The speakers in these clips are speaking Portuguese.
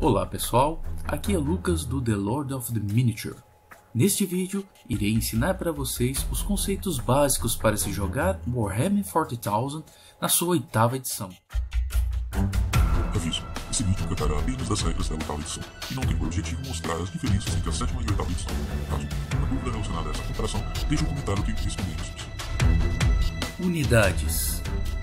Olá pessoal, aqui é Lucas do The Lord of the Miniature. Neste vídeo, irei ensinar para vocês os conceitos básicos para se jogar Warhammer 40,000 na sua 8ª edição. Aviso, esse vídeo tratará apenas das regras da 8ª edição e não tem por objetivo mostrar as diferenças entre a 7ª e a 8ª edição. Caso tenha uma dúvida relacionada a essa comparação, deixe um comentário que respondemos. Unidades.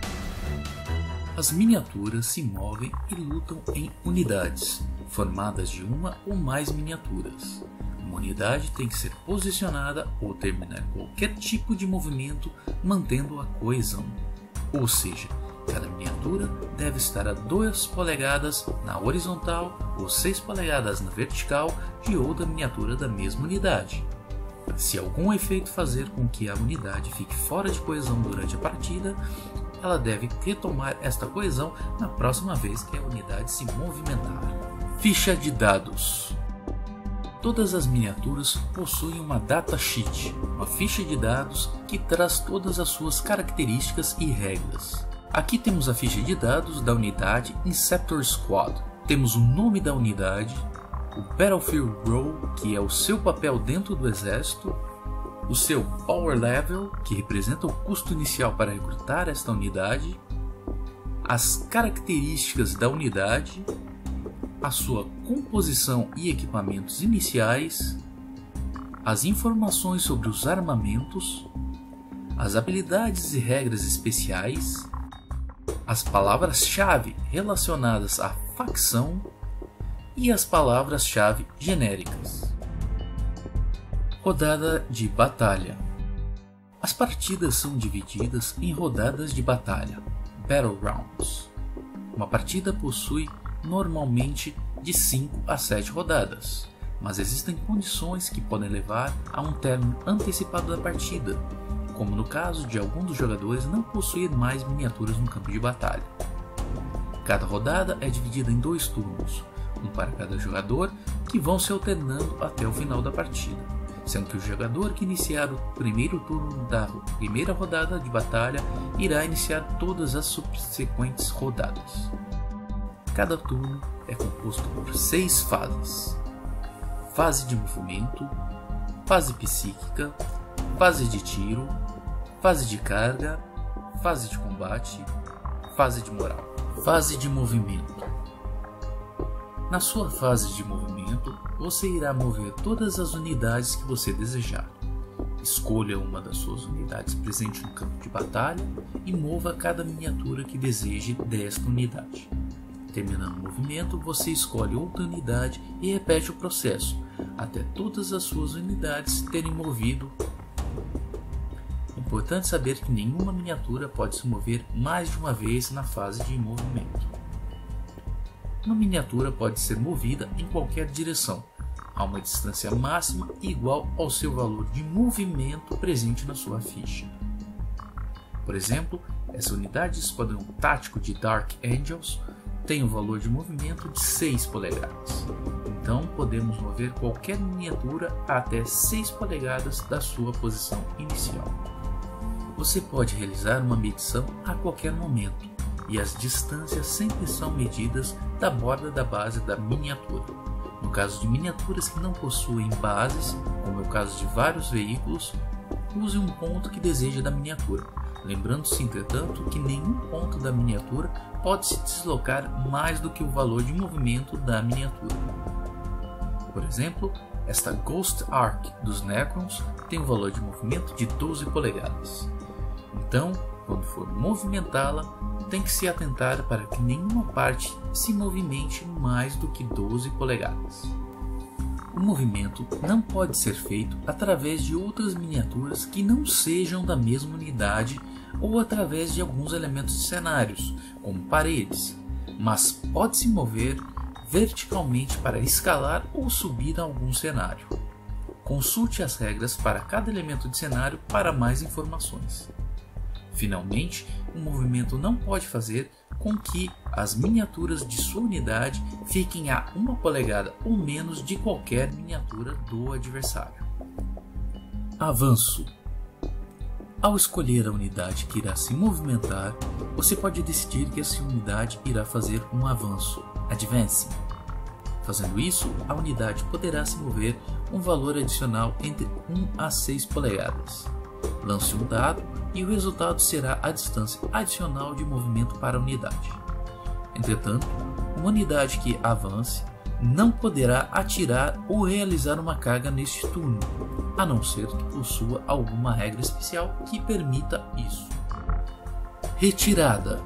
As miniaturas se movem e lutam em unidades, formadas de uma ou mais miniaturas. Uma unidade tem que ser posicionada ou terminar qualquer tipo de movimento mantendo a coesão. Ou seja, cada miniatura deve estar a 2 polegadas na horizontal ou 6 polegadas na vertical de outra miniatura da mesma unidade. Se algum efeito fazer com que a unidade fique fora de coesão durante a partida, ela deve retomar esta coesão na próxima vez que a unidade se movimentar. Ficha de dados. Todas as miniaturas possuem uma datasheet, uma ficha de dados que traz todas as suas características e regras. Aqui temos a ficha de dados da unidade Inceptor Squad. Temos o nome da unidade, o Battlefield Role, que é o seu papel dentro do exército, o seu Power Level, que representa o custo inicial para recrutar esta unidade, as características da unidade, a sua composição e equipamentos iniciais, as informações sobre os armamentos, as habilidades e regras especiais, as palavras-chave relacionadas à facção e as palavras-chave genéricas. Rodada de batalha. As partidas são divididas em rodadas de batalha, Battle Rounds. Uma partida possui normalmente de 5 a 7 rodadas, mas existem condições que podem levar a um término antecipado da partida, como no caso de alguns dos jogadores não possuir mais miniaturas no campo de batalha. Cada rodada é dividida em 2 turnos, um para cada jogador, que vão se alternando até o final da partida, sendo que o jogador que iniciar o primeiro turno da primeira rodada de batalha irá iniciar todas as subsequentes rodadas. Cada turno é composto por 6 fases: fase de movimento, fase psíquica, fase de tiro, fase de carga, fase de combate, fase de moral. Fase de movimento. Na sua fase de movimento, você irá mover todas as unidades que você desejar. Escolha uma das suas unidades presente no campo de batalha e mova cada miniatura que deseje desta unidade. Terminando o movimento, você escolhe outra unidade e repete o processo, até todas as suas unidades terem movido. É importante saber que nenhuma miniatura pode se mover mais de uma vez na fase de movimento. Uma miniatura pode ser movida em qualquer direção, a uma distância máxima igual ao seu valor de movimento presente na sua ficha. Por exemplo, essa unidade de esquadrão tático de Dark Angels tem um valor de movimento de 6 polegadas, então podemos mover qualquer miniatura até 6 polegadas da sua posição inicial. Você pode realizar uma medição a qualquer momento, e as distâncias sempre são medidas da borda da base da miniatura. No caso de miniaturas que não possuem bases, como é o caso de vários veículos, use um ponto que deseja da miniatura, lembrando-se entretanto que nenhum ponto da miniatura pode se deslocar mais do que o valor de movimento da miniatura. Por exemplo, esta Ghost Ark dos Necrons tem um valor de movimento de 12 polegadas. Então, quando for movimentá-la, tem que se atentar para que nenhuma parte se movimente mais do que 12 polegadas. O movimento não pode ser feito através de outras miniaturas que não sejam da mesma unidade ou através de alguns elementos de cenários, como paredes, mas pode se mover verticalmente para escalar ou subir a algum cenário. Consulte as regras para cada elemento de cenário para mais informações. Finalmente, o movimento não pode fazer com que as miniaturas de sua unidade fiquem a 1 polegada ou menos de qualquer miniatura do adversário. Avanço. Ao escolher a unidade que irá se movimentar, você pode decidir que essa unidade irá fazer um avanço, advancing. Fazendo isso, a unidade poderá se mover um valor adicional entre 1 a 6 polegadas. Lance um dado e o resultado será a distância adicional de movimento para a unidade. Entretanto, uma unidade que avance não poderá atirar ou realizar uma carga neste turno, a não ser que possua alguma regra especial que permita isso. Retirada.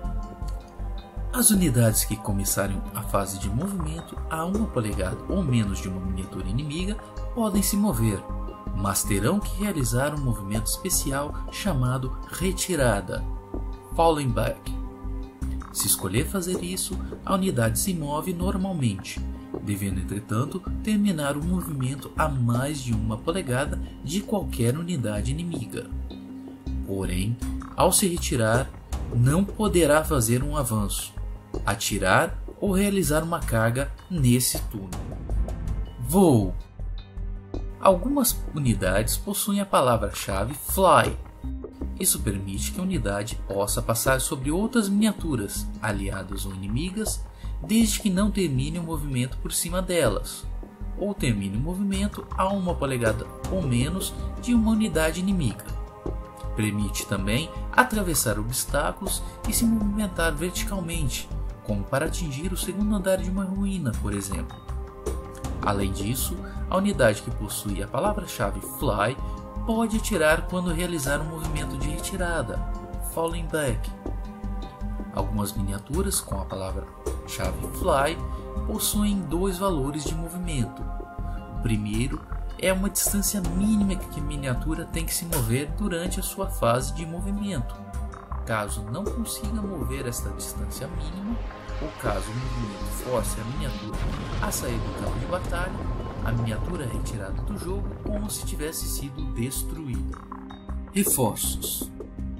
As unidades que começarem a fase de movimento a 1 polegada ou menos de uma miniatura inimiga podem se mover, mas terão que realizar um movimento especial chamado retirada, falling back. Se escolher fazer isso, a unidade se move normalmente, devendo entretanto terminar o movimento a mais de 1 polegada de qualquer unidade inimiga. Porém, ao se retirar, não poderá fazer um avanço, atirar ou realizar uma carga nesse turno. Voo. Algumas unidades possuem a palavra-chave Fly. Isso permite que a unidade possa passar sobre outras miniaturas, aliadas ou inimigas, desde que não termine o movimento por cima delas, ou termine o movimento a 1 polegada ou menos de uma unidade inimiga. Permite também atravessar obstáculos e se movimentar verticalmente, como para atingir o segundo andar de uma ruína, por exemplo. Além disso, a unidade que possui a palavra-chave Fly pode atirar quando realizar um movimento de retirada, falling back. Algumas miniaturas com a palavra-chave Fly possuem 2 valores de movimento. O primeiro é uma distância mínima que a miniatura tem que se mover durante a sua fase de movimento. Caso não consiga mover esta distância mínima, ou caso o movimento force a miniatura a sair do campo de batalha, a miniatura é retirada do jogo como se tivesse sido destruída. Reforços.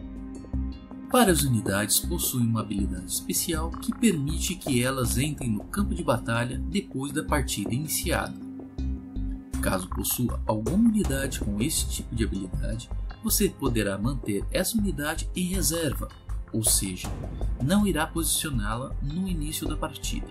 Várias unidades possuem uma habilidade especial que permite que elas entrem no campo de batalha depois da partida iniciada. Caso possua alguma unidade com esse tipo de habilidade, você poderá manter essa unidade em reserva, ou seja, não irá posicioná-la no início da partida.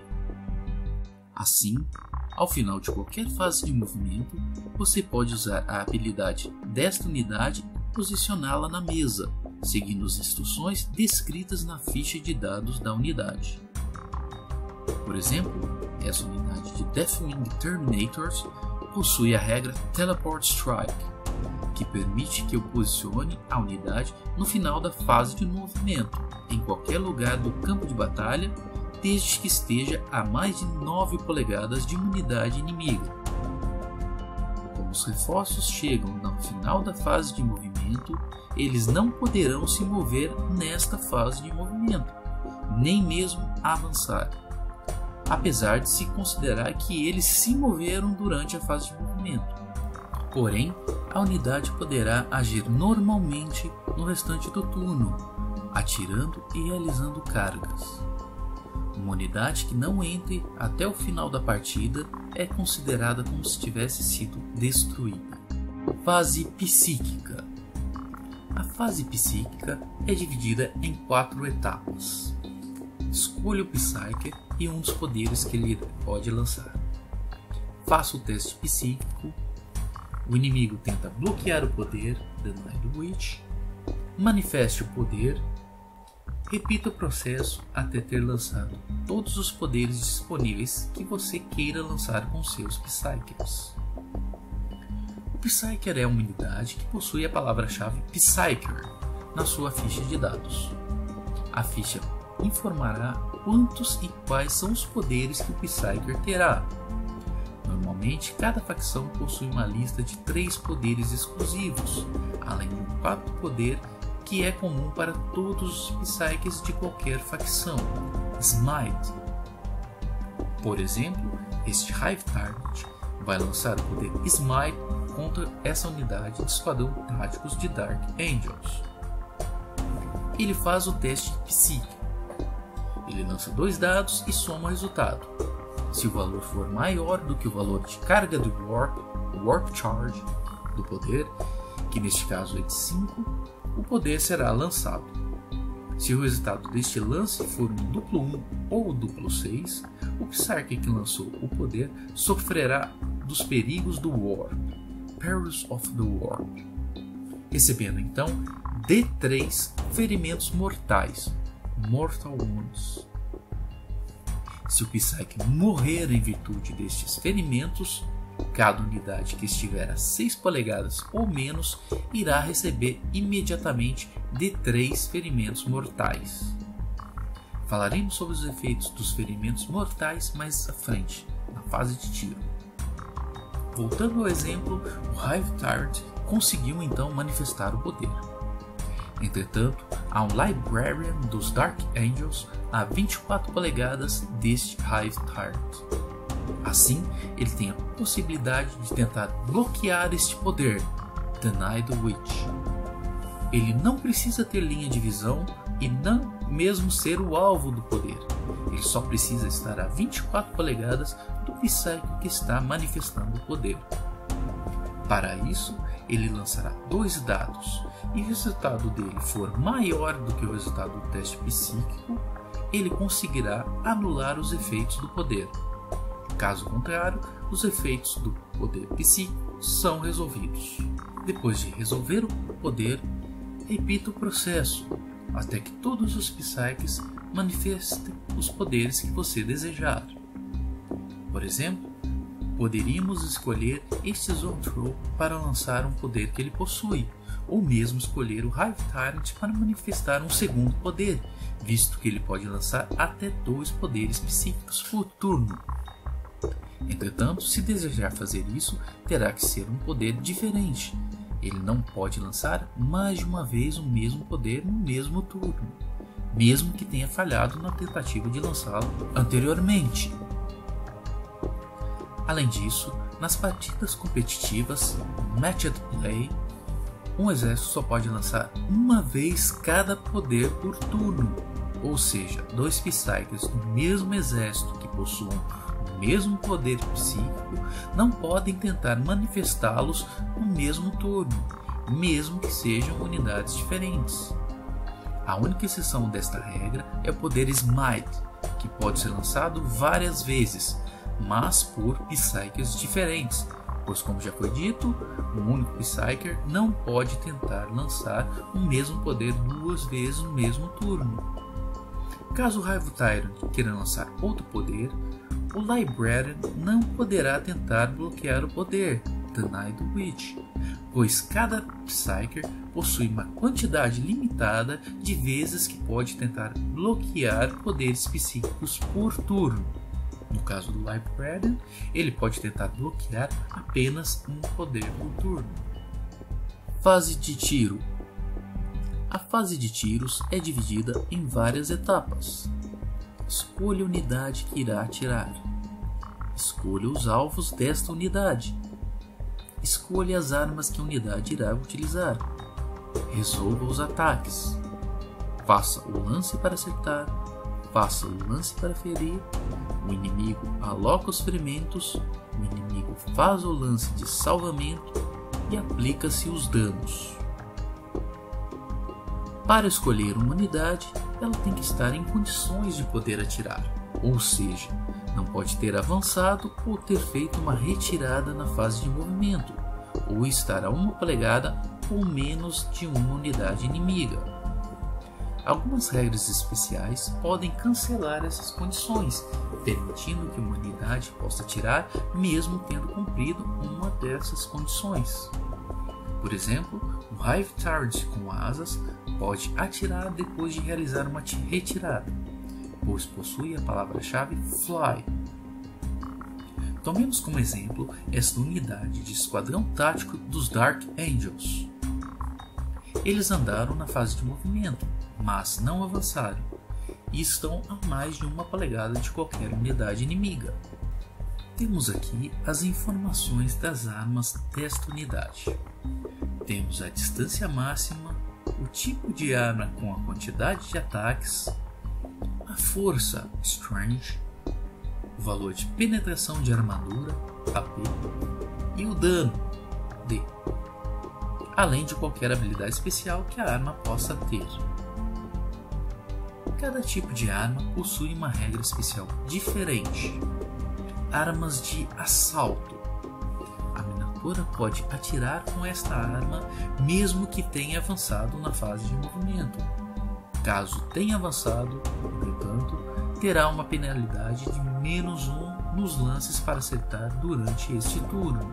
Assim, ao final de qualquer fase de movimento, você pode usar a habilidade desta unidade e posicioná-la na mesa, seguindo as instruções descritas na ficha de dados da unidade. Por exemplo, essa unidade de Deathwing Terminators possui a regra Teleport Strike, que permite que eu posicione a unidade no final da fase de movimento, em qualquer lugar do campo de batalha, desde que esteja a mais de 9 polegadas de uma unidade inimiga. Como os reforços chegam no final da fase de movimento, eles não poderão se mover nesta fase de movimento, nem mesmo avançar, apesar de se considerar que eles se moveram durante a fase de movimento. Porém, a unidade poderá agir normalmente no restante do turno, atirando e realizando cargas. Uma unidade que não entre até o final da partida é considerada como se tivesse sido destruída. Fase psíquica. A fase psíquica é dividida em 4 etapas. Escolha o Psyker e um dos poderes que ele pode lançar. Faça o teste psíquico. O inimigo tenta bloquear o poder, Deny the Witch. Manifeste o poder. Repita o processo até ter lançado todos os poderes disponíveis que você queira lançar com seus Psykers. O Psyker é uma unidade que possui a palavra-chave Psyker na sua ficha de dados. A ficha informará quantos e quais são os poderes que o Psyker terá. Normalmente, cada facção possui uma lista de 3 poderes exclusivos, além do 4 poder que é comum para todos os Psykers de qualquer facção, Smite. Por exemplo, este Hive Target vai lançar o poder Smite contra essa unidade de esquadrão táticos de Dark Angels. Ele faz o teste psíquico. Ele lança 2 dados e soma o resultado. Se o valor for maior do que o valor de carga do Warp Charge do poder, que neste caso é de 5, o poder será lançado. Se o resultado deste lance for um duplo 1 ou duplo 6, o Psyche que lançou o poder sofrerá dos perigos do Warp, Perils of the Warp, recebendo então D3 ferimentos mortais, Mortal Wounds. Se o Psyche morrer em virtude destes ferimentos, cada unidade que estiver a 6 polegadas ou menos irá receber imediatamente D3 ferimentos mortais. Falaremos sobre os efeitos dos ferimentos mortais mais à frente, na fase de tiro. Voltando ao exemplo, o Hive Tyrant conseguiu então manifestar o poder. Entretanto, há um Librarian dos Dark Angels a 24 polegadas deste Hive Tyrant. Assim, ele tem a possibilidade de tentar bloquear este poder, Deny the Witch. Ele não precisa ter linha de visão e não mesmo ser o alvo do poder. Ele só precisa estar a 24 polegadas do Psyche que está manifestando o poder. Para isso, ele lançará 2 dados, e o resultado dele for maior do que o resultado do teste psíquico, ele conseguirá anular os efeitos do poder. Caso contrário, os efeitos do poder psíquico são resolvidos. Depois de resolver o poder, repita o processo, até que todos os Psyches manifestem os poderes que você desejar. Por exemplo, poderíamos escolher este Zoanthrope para lançar um poder que ele possui, ou mesmo escolher o Hive Tyrant para manifestar um segundo poder, visto que ele pode lançar até 2 poderes psíquicos por turno. Entretanto, se desejar fazer isso, terá que ser um poder diferente. Ele não pode lançar mais de uma vez o mesmo poder no mesmo turno, mesmo que tenha falhado na tentativa de lançá-lo anteriormente. Além disso, nas partidas competitivas Matched Play, um exército só pode lançar uma vez cada poder por turno, ou seja, 2 Psyches do mesmo exército que possuam o mesmo poder psíquico não podem tentar manifestá-los no mesmo turno, mesmo que sejam unidades diferentes. A única exceção desta regra é o poder Smite, que pode ser lançado várias vezes, mas por Psyches diferentes, pois, como já foi dito, um único Psyker não pode tentar lançar o mesmo poder 2 vezes no mesmo turno. Caso o Hive Tyrant queira lançar outro poder, o Librarian não poderá tentar bloquear o poder, Deny the Witch, pois cada Psyker possui uma quantidade limitada de vezes que pode tentar bloquear poderes psíquicos por turno. No caso do Librarian, ele pode tentar bloquear apenas um poder por turno. Fase de tiro. A fase de tiros é dividida em várias etapas. Escolha a unidade que irá atirar. Escolha os alvos desta unidade. Escolha as armas que a unidade irá utilizar. Resolva os ataques. Faça o lance para acertar. Faça o lance para ferir. O inimigo aloca os ferimentos. O inimigo faz o lance de salvamento e aplica-se os danos. Para escolher uma unidade, ela tem que estar em condições de poder atirar, ou seja, não pode ter avançado ou ter feito uma retirada na fase de movimento, ou estar a 1 polegada ou menos de uma unidade inimiga. Algumas regras especiais podem cancelar essas condições, permitindo que uma unidade possa atirar mesmo tendo cumprido uma dessas condições. Por exemplo, o Hive Tyrant com asas pode atirar depois de realizar uma retirada, pois possui a palavra-chave Fly. Tomemos como exemplo esta unidade de esquadrão tático dos Dark Angels. Eles andaram na fase de movimento, mas não avançaram, e estão a mais de 1 polegada de qualquer unidade inimiga. Temos aqui as informações das armas desta unidade. Temos a distância máxima, o tipo de arma com a quantidade de ataques, a força Strange, o valor de penetração de armadura AP e o dano D, além de qualquer habilidade especial que a arma possa ter. Cada tipo de arma possui uma regra especial diferente. Armas de assalto. A miniatura pode atirar com esta arma mesmo que tenha avançado na fase de movimento. Caso tenha avançado, entretanto, terá uma penalidade de -1 nos lances para acertar durante este turno.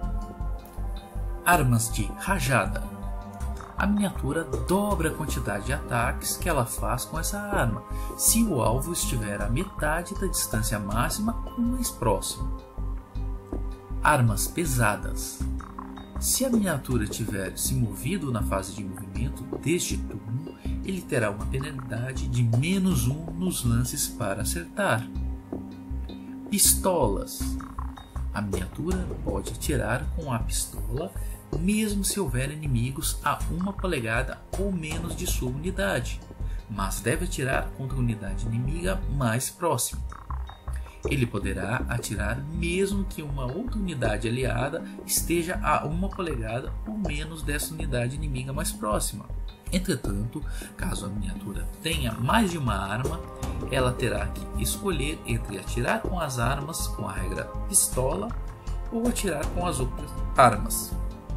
Armas de rajada. A miniatura dobra a quantidade de ataques que ela faz com essa arma, se o alvo estiver a metade da distância máxima ou mais próximo. Armas pesadas. Se a miniatura tiver se movido na fase de movimento deste turno, ele terá uma penalidade de -1 nos lances para acertar. Pistolas. A miniatura pode atirar com a pistola mesmo se houver inimigos a 1 polegada ou menos de sua unidade, mas deve atirar contra a unidade inimiga mais próxima. Ele poderá atirar mesmo que uma outra unidade aliada esteja a 1 polegada ou menos dessa unidade inimiga mais próxima. Entretanto, caso a miniatura tenha mais de uma arma, ela terá que escolher entre atirar com as armas com a regra pistola ou atirar com as outras armas.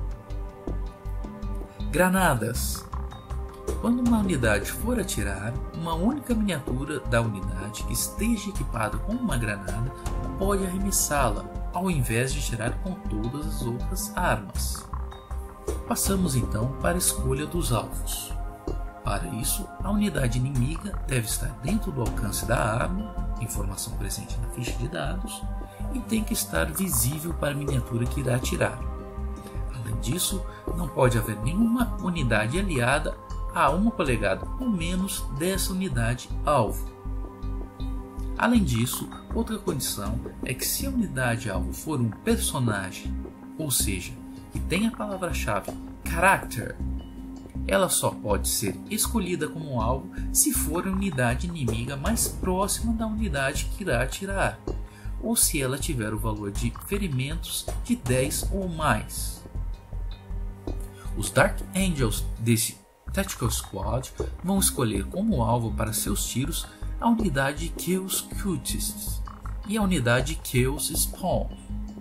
Granadas. Quando uma unidade for atirar, uma única miniatura da unidade que esteja equipada com uma granada pode arremessá-la, ao invés de atirar com todas as outras armas. Passamos então para a escolha dos alvos. Para isso, a unidade inimiga deve estar dentro do alcance da arma, informação presente na ficha de dados, e tem que estar visível para a miniatura que irá atirar. Além disso, não pode haver nenhuma unidade aliada a 1 polegada ou menos dessa unidade alvo. Além disso, outra condição é que se a unidade alvo for um personagem, ou seja, que tem a palavra-chave Character, ela só pode ser escolhida como alvo se for a unidade inimiga mais próxima da unidade que irá atirar, ou se ela tiver o valor de ferimentos de 10 ou mais. Os Dark Angels desse Tactical Squad vão escolher como alvo para seus tiros a unidade Chaos Cultists e a unidade Chaos Spawn.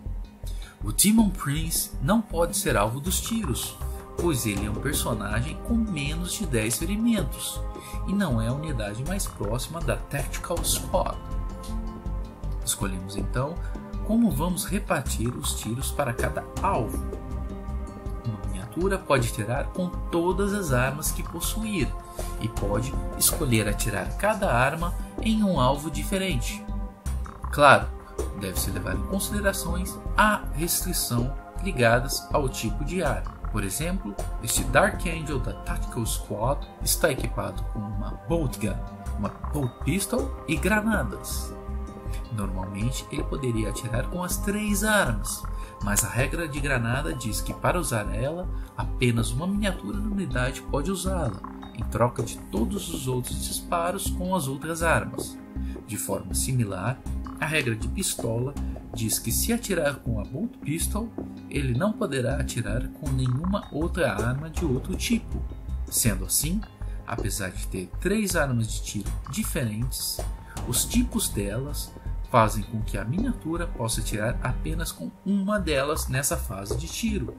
O Demon Prince não pode ser alvo dos tiros, pois ele é um personagem com menos de 10 ferimentos e não é a unidade mais próxima da Tactical Squad. Escolhemos então como vamos repartir os tiros para cada alvo. Uma miniatura pode atirar com todas as armas que possuir e pode escolher atirar cada arma em um alvo diferente. Claro, deve-se levar em considerações a restrição ligadas ao tipo de arma. Por exemplo, este Dark Angel da Tactical Squad está equipado com uma Bolt Gun, uma Bolt Pistol e granadas. Normalmente ele poderia atirar com as 3 armas, mas a regra de granada diz que para usar ela, apenas uma miniatura da unidade pode usá-la, em troca de todos os outros disparos com as outras armas. De forma similar, a regra de pistola diz que se atirar com a Bolt Pistol, ele não poderá atirar com nenhuma outra arma de outro tipo. Sendo assim, apesar de ter 3 armas de tiro diferentes, os tipos delas fazem com que a miniatura possa atirar apenas com uma delas nessa fase de tiro.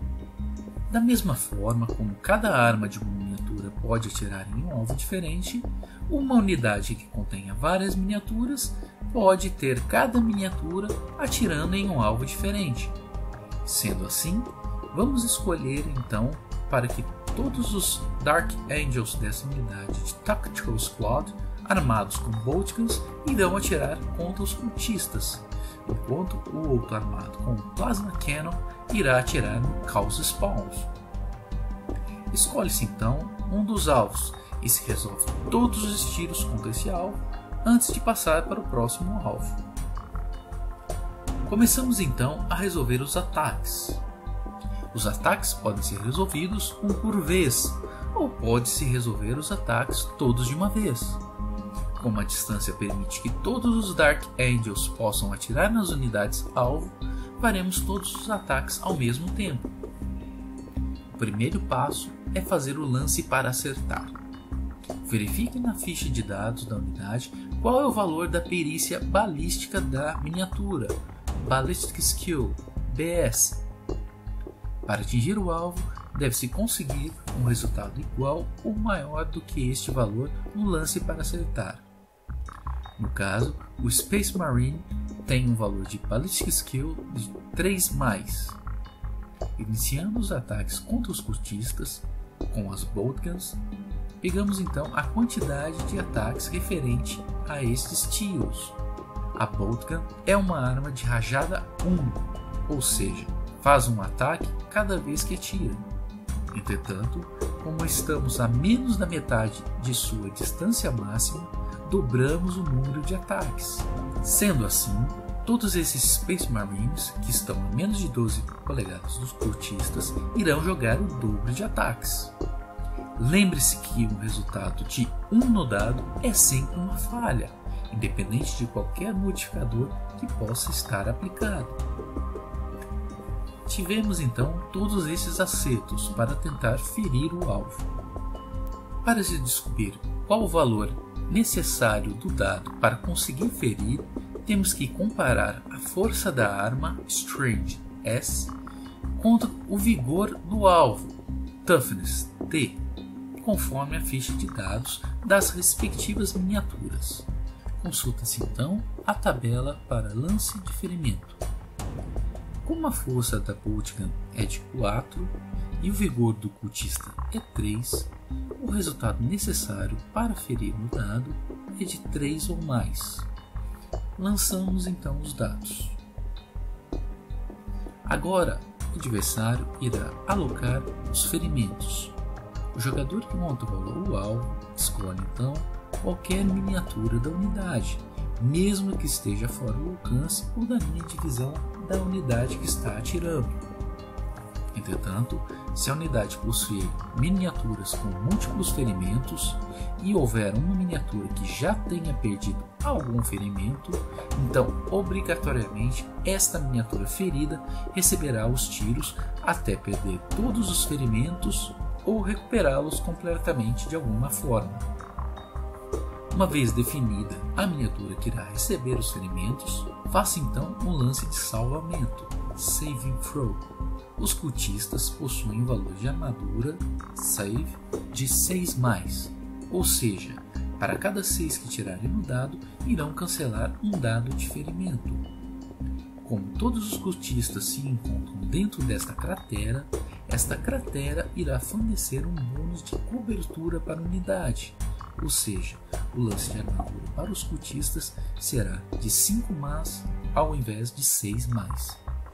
Da mesma forma como cada arma de uma miniatura pode atirar em um alvo diferente, uma unidade que contenha várias miniaturas pode ter cada miniatura atirando em um alvo diferente. Sendo assim, vamos escolher então para que todos os Dark Angels dessa unidade de Tactical Squad armados com Bolt Guns irão atirar contra os cultistas, enquanto o outro armado com Plasma Cannon irá atirar no Chaos Spawns. Escolhe-se então um dos alvos e se resolve todos os tiros contra esse alvo antes de passar para o próximo alvo. Começamos então a resolver os ataques. Os ataques podem ser resolvidos um por vez, ou pode-se resolver os ataques todos de uma vez. Como a distância permite que todos os Dark Angels possam atirar nas unidades alvo, faremos todos os ataques ao mesmo tempo. O primeiro passo é fazer o lance para acertar. Verifique na ficha de dados da unidade qual é o valor da perícia balística da miniatura, Ballistic Skill, BS. Para atingir o alvo, deve-se conseguir um resultado igual ou maior do que este valor no lance para acertar. No caso, o Space Marine tem um valor de Ballistic Skill de 3+. Iniciando os ataques contra os cultistas com as Boltguns, pegamos então a quantidade de ataques referente a estes tiros. A Boltgun é uma arma de rajada 1, ou seja, faz um ataque cada vez que atira. Entretanto, como estamos a menos da metade de sua distância máxima, dobramos o número de ataques. Sendo assim, todos esses Space Marines que estão a menos de 12 polegadas dos cultistas irão jogar o dobro de ataques. Lembre-se que um resultado de 1 no dado é sempre uma falha, independente de qualquer modificador que possa estar aplicado. Tivemos então todos esses acertos para tentar ferir o alvo. Para se descobrir qual o valor necessário do dado para conseguir ferir, temos que comparar a força da arma Strength S contra o vigor do alvo Toughness T, conforme a ficha de dados das respectivas miniaturas. Consulta-se então a tabela para lance de ferimento. Como a força da Boltgun é de 4 e o vigor do cultista é 3, o resultado necessário para ferir no dado é de 3 ou mais. Lançamos então os dados. Agora o adversário irá alocar os ferimentos. O jogador que controla o alvo escolhe então qualquer miniatura da unidade, mesmo que esteja fora do alcance ou da linha de visão da unidade que está atirando. Entretanto, se a unidade possuir miniaturas com múltiplos ferimentos e houver uma miniatura que já tenha perdido algum ferimento, então obrigatoriamente esta miniatura ferida receberá os tiros até perder todos os ferimentos ou recuperá-los completamente de alguma forma. Uma vez definida a miniatura que irá receber os ferimentos, faça então um lance de salvamento, Saving Throw. Os cultistas possuem um valor de armadura, save, de 6+, ou seja, para cada 6 que tirarem no dado, irão cancelar um dado de ferimento. Como todos os cultistas se encontram dentro desta cratera, esta cratera irá fornecer um bônus de cobertura para a unidade, ou seja, o lance de armadura para os cultistas será de 5+ ao invés de 6+.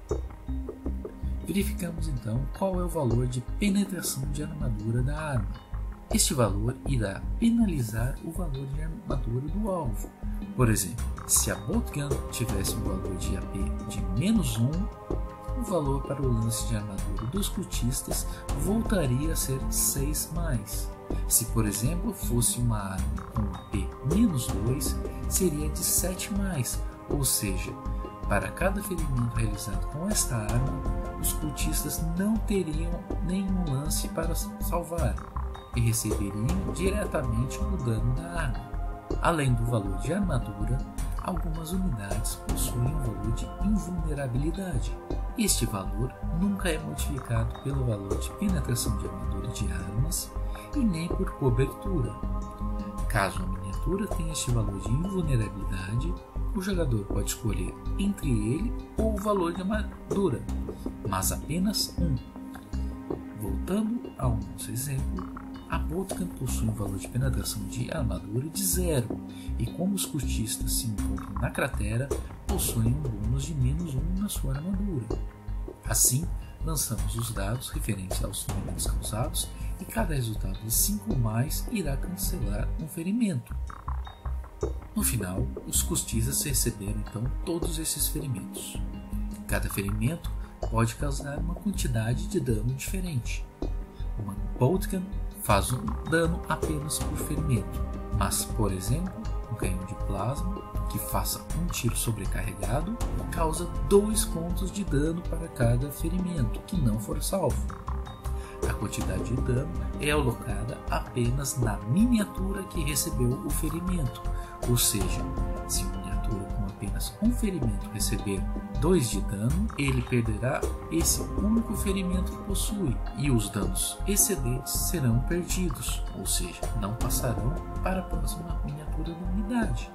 Verificamos então qual é o valor de penetração de armadura da arma. Este valor irá penalizar o valor de armadura do alvo. Por exemplo, se a Boltgun tivesse um valor de AP de -1, o valor para o lance de armadura dos cultistas voltaria a ser 6+. Se, por exemplo, fosse uma arma com AP -2, seria de 7+, ou seja, para cada ferimento realizado com esta arma, os cultistas não teriam nenhum lance para salvar e receberiam diretamente o dano da arma. Além do valor de armadura, algumas unidades possuem um valor de invulnerabilidade. Este valor nunca é modificado pelo valor de penetração de armadura de armas e nem por cobertura. Caso a miniatura tenha este valor de invulnerabilidade, o jogador pode escolher entre ele ou o valor de armadura, mas apenas um. Voltando ao nosso exemplo, a Boltgun possui um valor de penetração de armadura de 0, e como os cultistas se encontram na cratera, possuem um bônus de -1 na sua armadura. Assim, lançamos os dados referentes aos ferimentos causados e cada resultado de 5+ irá cancelar um ferimento. No final, os cultistas receberam então todos esses ferimentos. Cada ferimento pode causar uma quantidade de dano diferente. Uma Boltgun faz um dano apenas por ferimento, mas, por exemplo, um canhão de plasma que faça um tiro sobrecarregado causa 2 pontos de dano para cada ferimento que não for salvo. A quantidade de dano é alocada apenas na miniatura que recebeu o ferimento, ou seja, se uma miniatura com apenas um ferimento receber 2 de dano, ele perderá esse único ferimento que possui, e os danos excedentes serão perdidos, ou seja, não passarão para a próxima miniatura da unidade.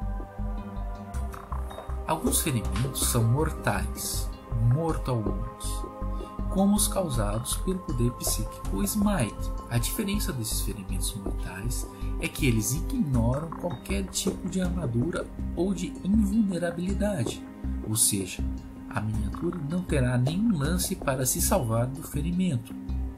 Alguns ferimentos são mortais, mortal wounds, como os causados pelo poder psíquico Smite. A diferença desses ferimentos mortais é que eles ignoram qualquer tipo de armadura ou de invulnerabilidade, ou seja, a miniatura não terá nenhum lance para se salvar do ferimento.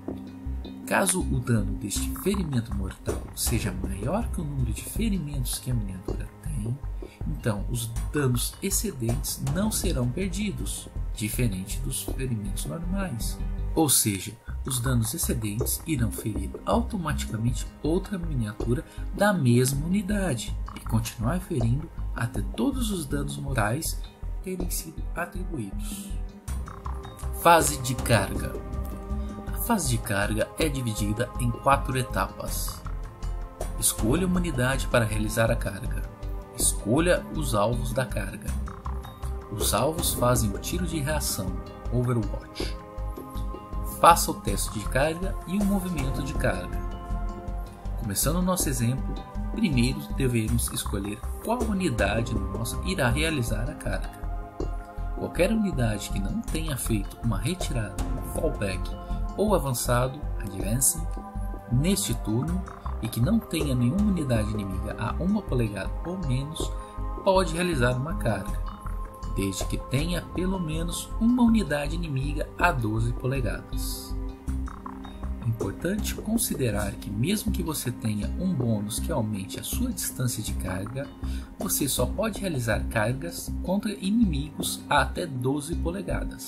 Caso o dano deste ferimento mortal seja maior que o número de ferimentos que a miniatura tem, então os danos excedentes não serão perdidos, diferente dos ferimentos normais. Ou seja, os danos excedentes irão ferir automaticamente outra miniatura da mesma unidade e continuar ferindo até todos os danos mortais terem sido atribuídos. Fase de carga. A fase de carga é dividida em 4 etapas. Escolha uma unidade para realizar a carga. Escolha os alvos da carga. Os alvos fazem o tiro de reação, Overwatch. Faça o teste de carga e o movimento de carga. Começando o nosso exemplo, primeiro devemos escolher qual unidade nossa irá realizar a carga. Qualquer unidade que não tenha feito uma retirada, fallback ou avançado, advancing, neste turno e que não tenha nenhuma unidade inimiga a 1 polegada ou menos, pode realizar uma carga, desde que tenha pelo menos uma unidade inimiga a 12 polegadas. Importante considerar que mesmo que você tenha um bônus que aumente a sua distância de carga, você só pode realizar cargas contra inimigos a até 12 polegadas.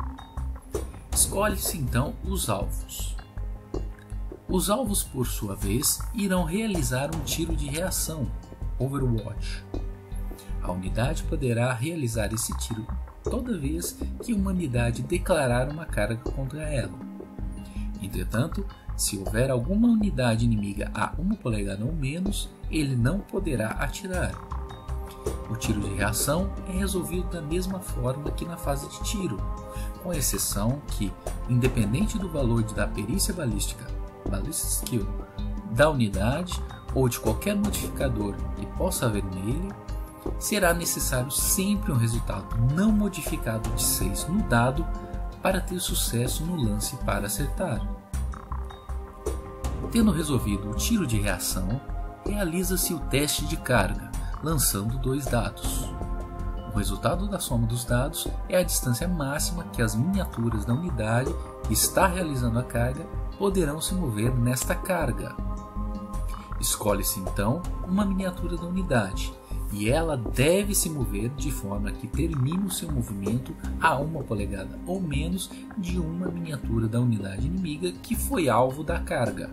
Escolhe-se então os alvos. Os alvos, por sua vez, irão realizar um tiro de reação, Overwatch. A unidade poderá realizar esse tiro toda vez que uma unidade declarar uma carga contra ela. Entretanto, se houver alguma unidade inimiga a 1 polegada ou menos, ele não poderá atirar. O tiro de reação é resolvido da mesma forma que na fase de tiro, com exceção que, independente do valor da perícia balística, Ballistic Skill, da unidade ou de qualquer modificador que possa haver nele, será necessário sempre um resultado não modificado de 6 no dado para ter sucesso no lance para acertar. Tendo resolvido o tiro de reação, realiza-se o teste de carga, lançando 2 dados. O resultado da soma dos dados é a distância máxima que as miniaturas da unidade que está realizando a carga poderão se mover nesta carga. Escolhe-se então uma miniatura da unidade, e ela deve se mover de forma que termine o seu movimento a 1 polegada ou menos de uma miniatura da unidade inimiga que foi alvo da carga.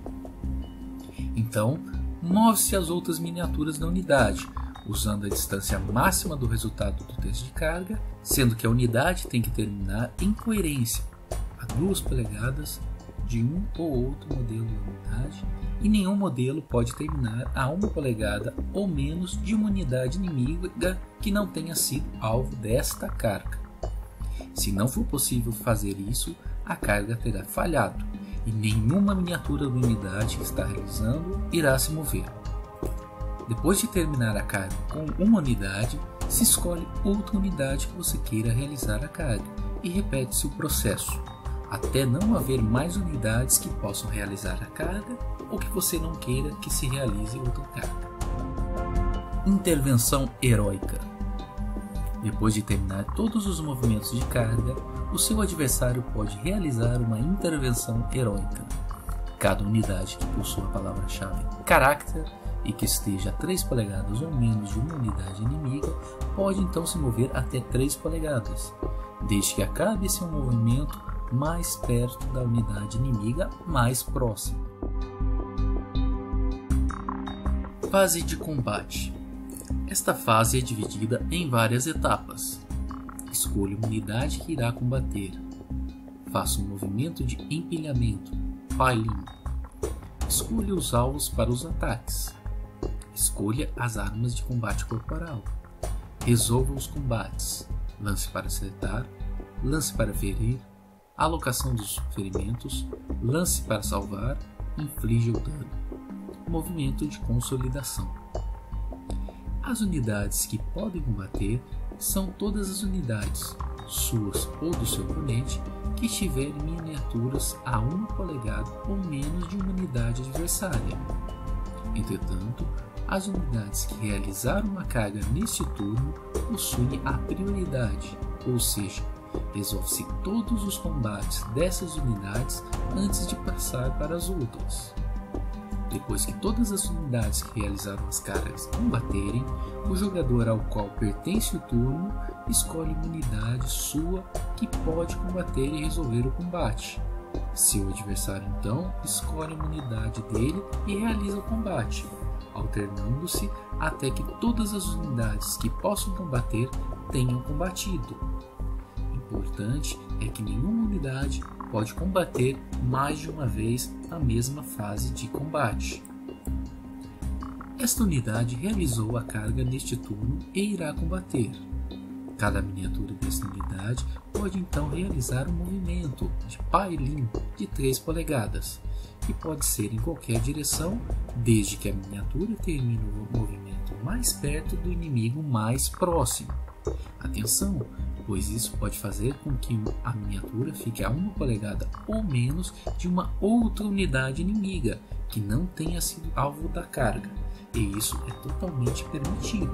Então, move-se as outras miniaturas da unidade, usando a distância máxima do resultado do teste de carga, sendo que a unidade tem que terminar em coerência a 2 polegadas de um ou outro modelo da unidade, e nenhum modelo pode terminar a 1 polegada ou menos de uma unidade inimiga que não tenha sido alvo desta carga. Se não for possível fazer isso, a carga terá falhado e nenhuma miniatura da unidade que está realizando irá se mover. Depois de terminar a carga com uma unidade, se escolhe outra unidade que você queira realizar a carga e repete-se o processo, até não haver mais unidades que possam realizar a carga ou que você não queira que se realize outra carga. Intervenção heróica. Depois de terminar todos os movimentos de carga, o seu adversário pode realizar uma intervenção heróica. Cada unidade que possua a palavra-chave Character e que esteja a 3 polegadas ou menos de uma unidade inimiga pode então se mover até 3 polegadas, desde que acabe seu movimento mais perto da unidade inimiga mais próxima. Fase de combate. Esta fase é dividida em várias etapas. Escolha uma unidade que irá combater. faça um movimento de empilhamento, piling. Escolha os alvos para os ataques. Escolha as armas de combate corporal. Resolva os combates. Lance para acertar, lance para ferir, alocação dos ferimentos, lance para salvar, inflige o dano. Movimento de consolidação. As unidades que podem combater são todas as unidades, suas ou do seu oponente, que tiverem miniaturas a 1 polegada ou menos de uma unidade adversária. Entretanto, as unidades que realizaram uma carga neste turno possuem a prioridade, ou seja, resolve-se todos os combates dessas unidades antes de passar para as outras. Depois que todas as unidades que realizaram as cargas combaterem, o jogador ao qual pertence o turno escolhe uma unidade sua que pode combater e resolver o combate. Seu adversário então escolhe uma unidade dele e realiza o combate, alternando-se até que todas as unidades que possam combater tenham combatido. Importante é que nenhuma unidade pode combater mais de uma vez a mesma fase de combate. Esta unidade realizou a carga neste turno e irá combater. Cada miniatura desta unidade pode então realizar um movimento de piling de 3 polegadas, que pode ser em qualquer direção, desde que a miniatura termine o movimento mais perto do inimigo mais próximo. Atenção, pois isso pode fazer com que a miniatura fique a 1 polegada ou menos de uma outra unidade inimiga que não tenha sido alvo da carga, e isso é totalmente permitido.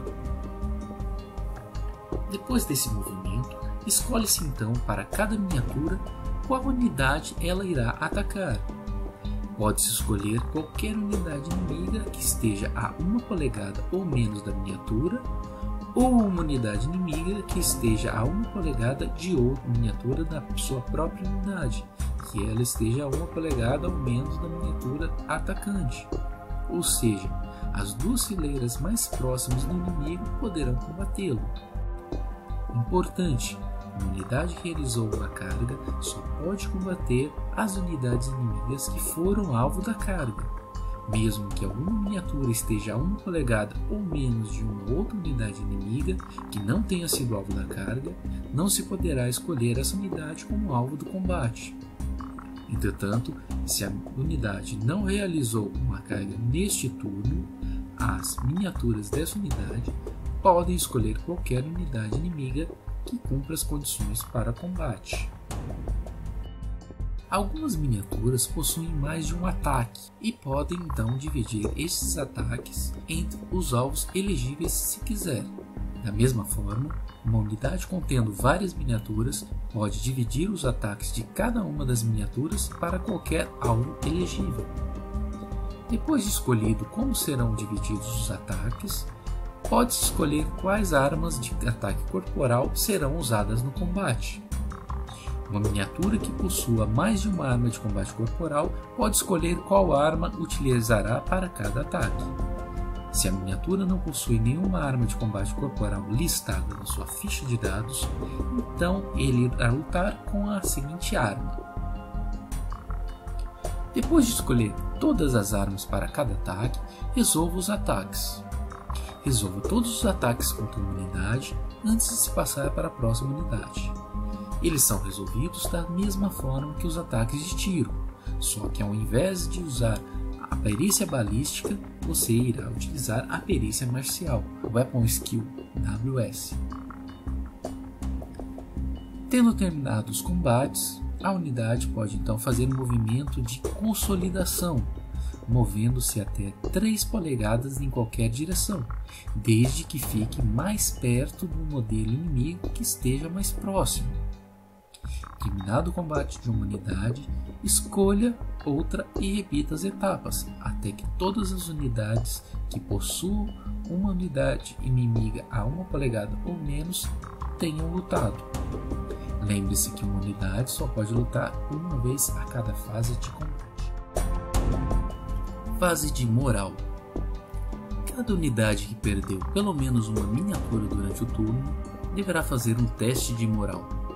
Depois desse movimento, escolhe-se então para cada miniatura qual unidade ela irá atacar. Pode-se escolher qualquer unidade inimiga que esteja a 1 polegada ou menos da miniatura, ou uma unidade inimiga que esteja a 1 polegada de outra miniatura da sua própria unidade, que ela esteja a 1 polegada ou menos da miniatura atacante. Ou seja, as 2 fileiras mais próximas do inimigo poderão combatê-lo. Importante: uma unidade que realizou uma carga só pode combater as unidades inimigas que foram alvo da carga. Mesmo que alguma miniatura esteja a 1 polegada ou menos de uma outra unidade inimiga que não tenha sido alvo da carga, não se poderá escolher essa unidade como alvo do combate. Entretanto, se a unidade não realizou uma carga neste turno, as miniaturas dessa unidade podem escolher qualquer unidade inimiga que cumpra as condições para combate. Algumas miniaturas possuem mais de um ataque e podem então dividir esses ataques entre os alvos elegíveis se quiser. Da mesma forma, uma unidade contendo várias miniaturas pode dividir os ataques de cada uma das miniaturas para qualquer alvo elegível. Depois de escolhido como serão divididos os ataques, pode-se escolher quais armas de ataque corporal serão usadas no combate. Uma miniatura que possua mais de uma arma de combate corporal pode escolher qual arma utilizará para cada ataque. Se a miniatura não possui nenhuma arma de combate corporal listada na sua ficha de dados, então ele irá lutar com a seguinte arma. Depois de escolher todas as armas para cada ataque, resolva os ataques. Resolva todos os ataques contra uma unidade antes de se passar para a próxima unidade. Eles são resolvidos da mesma forma que os ataques de tiro, só que ao invés de usar a perícia balística, você irá utilizar a perícia marcial, Weapon Skill, WS. Tendo terminado os combates, a unidade pode então fazer um movimento de consolidação, movendo-se até 3 polegadas em qualquer direção, desde que fique mais perto do modelo inimigo que esteja mais próximo. Terminado o combate de uma unidade, escolha outra e repita as etapas, até que todas as unidades que possuam uma unidade inimiga a 1 polegada ou menos tenham lutado. Lembre-se que uma unidade só pode lutar uma vez a cada fase de combate. Fase de moral. Cada unidade que perdeu pelo menos uma miniatura durante o turno deverá fazer um teste de moral.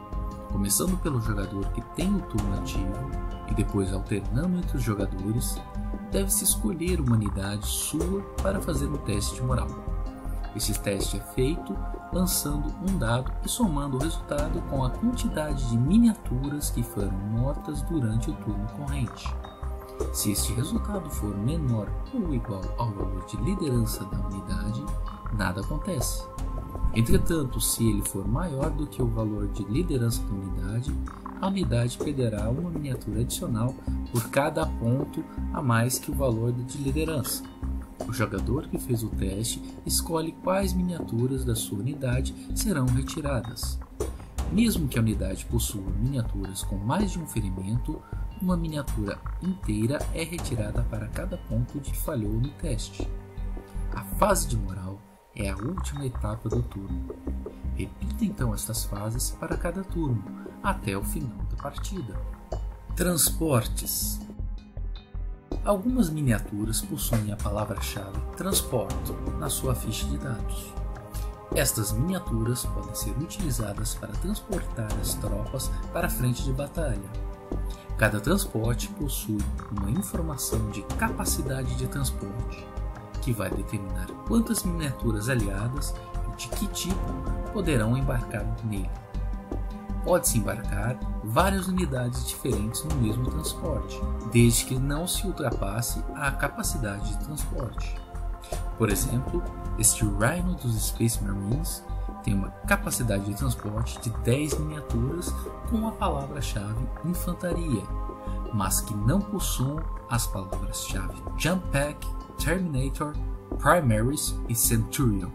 começando pelo jogador que tem o turno ativo e depois alternando entre os jogadores, deve-se escolher uma unidade sua para fazer um teste de moral. Esse teste é feito lançando um dado e somando o resultado com a quantidade de miniaturas que foram mortas durante o turno corrente. Se este resultado for menor ou igual ao valor de liderança da unidade, nada acontece. Entretanto, se ele for maior do que o valor de liderança da unidade, a unidade perderá uma miniatura adicional por cada ponto a mais que o valor de liderança. O jogador que fez o teste escolhe quais miniaturas da sua unidade serão retiradas. Mesmo que a unidade possua miniaturas com mais de um ferimento, uma miniatura inteira é retirada para cada ponto de que falhou no teste. A fase de moral é a última etapa do turno. Repita então estas fases para cada turno, até o final da partida. Transportes. Algumas miniaturas possuem a palavra-chave Transporte na sua ficha de dados. Estas miniaturas podem ser utilizadas para transportar as tropas para a frente de batalha. Cada transporte possui uma informação de capacidade de transporte, que vai determinar quantas miniaturas aliadas e de que tipo poderão embarcar nele. Pode-se embarcar várias unidades diferentes no mesmo transporte, desde que não se ultrapasse a capacidade de transporte. Por exemplo, este Rhino dos Space Marines tem uma capacidade de transporte de 10 miniaturas com a palavra-chave Infantaria, mas que não possuam as palavras-chave Jump Pack, Terminator, Primaries e Centurion.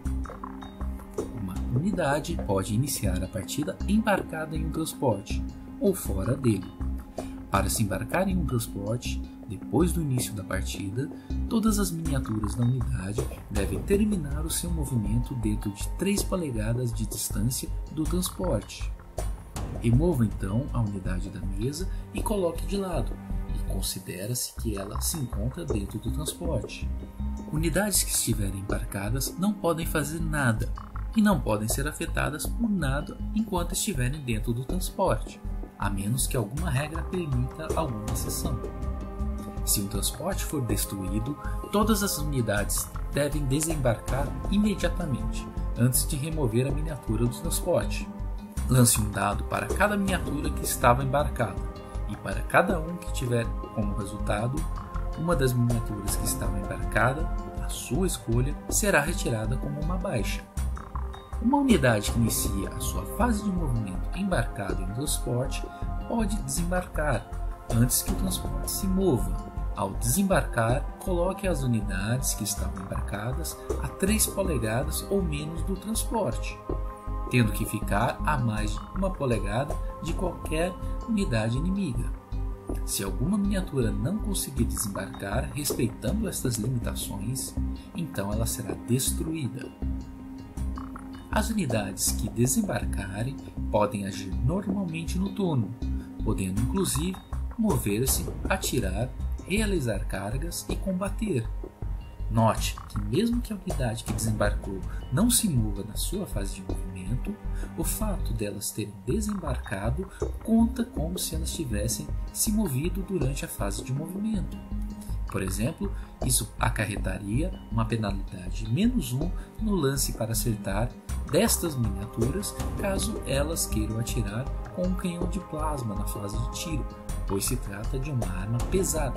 Uma unidade pode iniciar a partida embarcada em um transporte ou fora dele. Para se embarcar em um transporte, depois do início da partida, todas as miniaturas da unidade devem terminar o seu movimento dentro de 3 polegadas de distância do transporte. Remova então a unidade da mesa e coloque de lado, e considera-se que ela se encontra dentro do transporte. Unidades que estiverem embarcadas não podem fazer nada e não podem ser afetadas por nada enquanto estiverem dentro do transporte, a menos que alguma regra permita alguma exceção. Se um transporte for destruído, todas as unidades devem desembarcar imediatamente, antes de remover a miniatura do transporte. Lance um dado para cada miniatura que estava embarcada, e para cada um que tiver como resultado uma das miniaturas que estava embarcada, a sua escolha será retirada como uma baixa. Uma unidade que inicia a sua fase de movimento embarcada em um transporte pode desembarcar antes que o transporte se mova. Ao desembarcar, coloque as unidades que estavam embarcadas a 3 polegadas ou menos do transporte, tendo que ficar a mais de 1 polegada de qualquer unidade inimiga. Se alguma miniatura não conseguir desembarcar respeitando estas limitações, então ela será destruída. As unidades que desembarcarem podem agir normalmente no turno, podendo inclusive mover-se, atirar, realizar cargas e combater. Note que mesmo que a unidade que desembarcou não se mova na sua fase de movimento, o fato delas terem desembarcado conta como se elas tivessem se movido durante a fase de movimento. Por exemplo, isso acarretaria uma penalidade de -1 no lance para acertar destas miniaturas caso elas queiram atirar com um canhão de plasma na fase de tiro, pois se trata de uma arma pesada.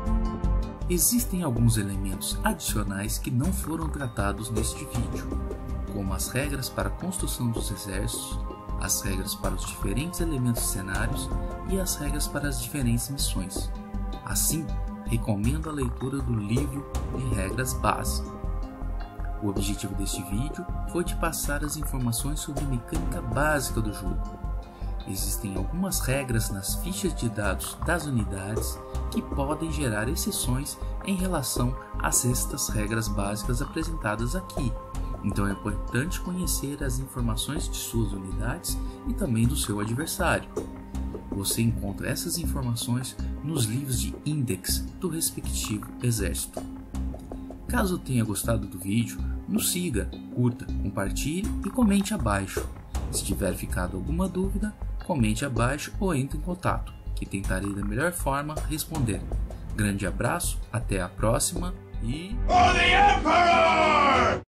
Existem alguns elementos adicionais que não foram tratados neste vídeo, como as regras para a construção dos exércitos, as regras para os diferentes elementos cenários e as regras para as diferentes missões. Assim, recomendo a leitura do livro de regras básicas. O objetivo deste vídeo foi te passar as informações sobre a mecânica básica do jogo. Existem algumas regras nas fichas de dados das unidades que podem gerar exceções em relação a estas regras básicas apresentadas aqui. Então é importante conhecer as informações de suas unidades e também do seu adversário. Você encontra essas informações nos livros de index do respectivo exército. Caso tenha gostado do vídeo, nos siga, curta, compartilhe e comente abaixo. Se tiver ficado alguma dúvida, comente abaixo ou entre em contato, que tentarei da melhor forma responder. Grande abraço, até a próxima e...